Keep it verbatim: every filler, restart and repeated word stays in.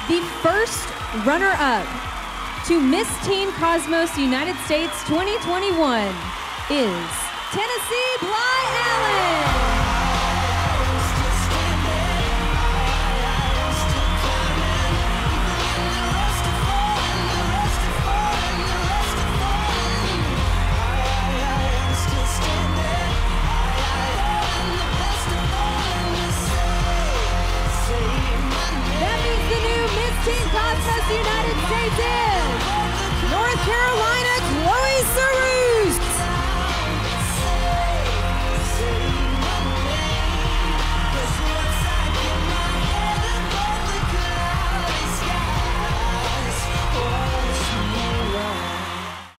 The first runner-up to Miss Teen Cosmos United States twenty twenty-one is Tennessee Bly Allen. That means the new Miss Teen Cosmos United States is